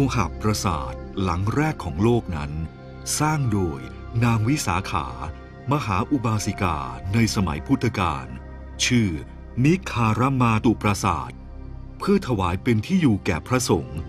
หะปราสาทหลังแรกของโลกนั้นสร้างโดยนางวิสาขามหาอุบาสิกาในสมัยพุทธกาลชื่อนิคารมาตุปราสาทเพื่อถวายเป็นที่อยู่แก่พระสงฆ์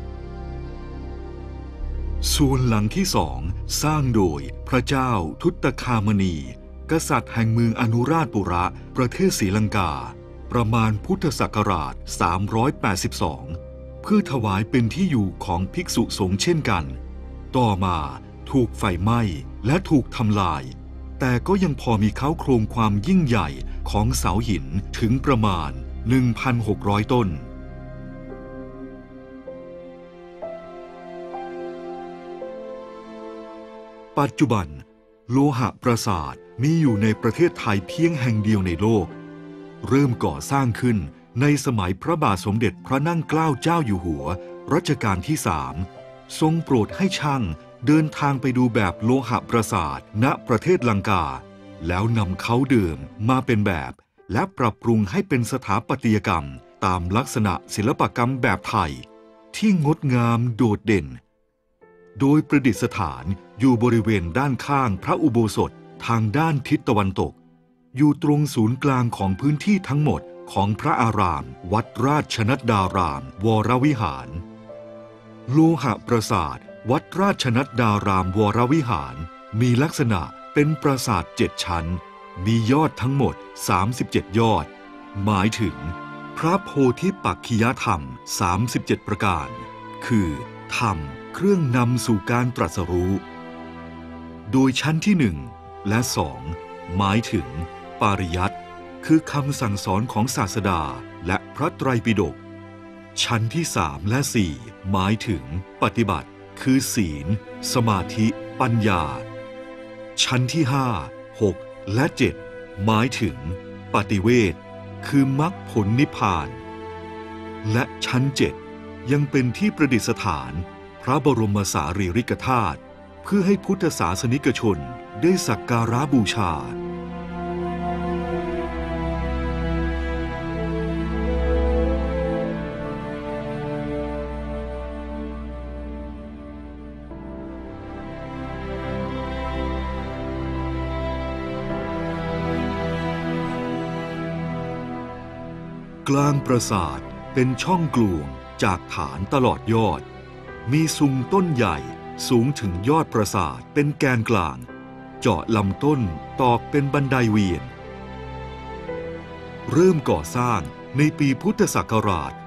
ส่วนหลังที่สองสร้างโดยพระเจ้าทุตคามณีกษัตริย์แห่งเมืองอนุราชปุระประเทศศรีลังกาประมาณพุทธศักราช382เพื่อถวายเป็นที่อยู่ของภิกษุสงฆ์เช่นกันต่อมาถูกไฟไหม้และถูกทำลายแต่ก็ยังพอมีเค้าโครงความยิ่งใหญ่ของเสาหินถึงประมาณ 1,600 ต้นปัจจุบันโลหะปราสาทมีอยู่ในประเทศไทยเพียงแห่งเดียวในโลกเริ่มก่อสร้างขึ้นในสมัยพระบาทสมเด็จพระนั่งเกล้าเจ้าอยู่หัวรัชกาลที่3ทรงโปรดให้ช่างเดินทางไปดูแบบโลหะปราสาทณประเทศลังกาแล้วนำเขาเดิมมาเป็นแบบและปรับปรุงให้เป็นสถาปัตยกรรมตามลักษณะศิลปกรรมแบบไทยที่งดงามโดดเด่นโดยประดิษฐานอยู่บริเวณด้านข้างพระอุโบสถทางด้านทิศตะวันตกอยู่ตรงศูนย์กลางของพื้นที่ทั้งหมดของพระอารามวัดราชนัดดารามวรวิหารโลหะปราสาทวัดราชนัดดารามวรวิหารมีลักษณะเป็นปราสาท7 ชั้นมียอดทั้งหมด37 ยอดหมายถึงพระโพธิปักขิยธรรม37ประการคือธรรมเครื่องนำสู่การตรัสรู้โดยชั้นที่1และ2หมายถึงปาริยัติคือคำสั่งสอนของศาสดาและพระไตรปิฎกชั้นที่3และ4หมายถึงปฏิบัติคือศีลสมาธิปัญญาชั้นที่5 6และ7หมายถึงปฏิเวทคือมรรคผลนิพพานและชั้น7ยังเป็นที่ประดิษฐานพระบรมสารีริกธาตุเพื่อให้พุทธศาสนิกชนได้สักการะบูชากลางปราสาทเป็นช่องกลวงจากฐานตลอดยอดมีซุงต้นใหญ่สูงถึงยอดปราสาทเป็นแกนกลางเจาะลำต้นตอกเป็นบันไดเวียนเริ่มก่อสร้างในปีพุทธศักราช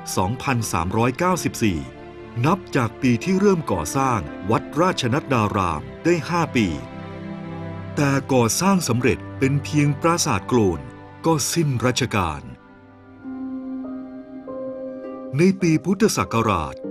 2394 นับจากปีที่เริ่มก่อสร้างวัดราชนัดดารามได้5 ปีแต่ก่อสร้างสำเร็จเป็นเพียงปราสาทโกลนก็สิ้นรัชกาลในปีพุทธศักราช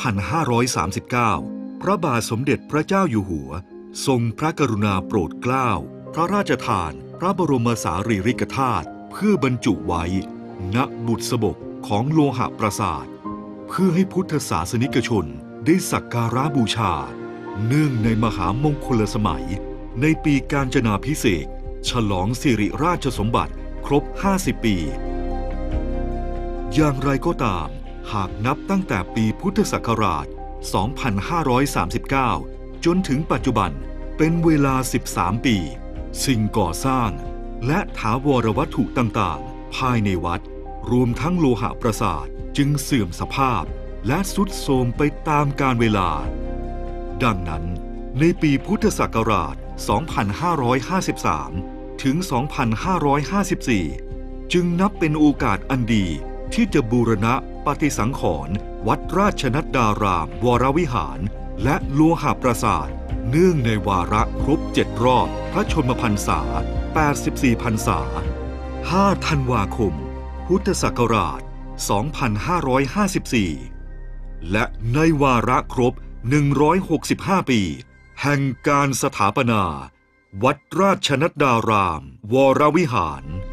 2539 พระบาทสมเด็จพระเจ้าอยู่หัวทรงพระกรุณาโปรดเกล้าพระราชทานพระบรมสารีริกธาตุเพื่อบรรจุไว้ณบุษบกของโลหะปราสาทเพื่อให้พุทธศาสนิกชนได้สักการะบูชาเนื่องในมหามงคลสมัยในปีกาญจนาภิเษกฉลองสิริราชสมบัติครบ 50 ปีอย่างไรก็ตามหากนับตั้งแต่ปีพุทธศักราช 2539 จนถึงปัจจุบันเป็นเวลา 13 ปีสิ่งก่อสร้างและถาวรวัตถุต่างๆภายในวัดรวมทั้งโลหะปราสาทจึงเสื่อมสภาพและทรุดโทรมไปตามกาลเวลาดังนั้นในปีพุทธศักราช 2553 ถึง 2554 จึงนับเป็นโอกาสอันดีที่จะบูรณะปฏิสังขรณ์วัดราชนัดดารามวรวิหารและโลหะปราสาทเนื่องในวาระครบ7 รอบพระชนมพรรษา 84 พรรษา 5 ธันวาคม พุทธศักราช 2554 และในวาระครบ 165 ปี แห่งการสถาปนาวัดราชนัดดารามวรวิหาร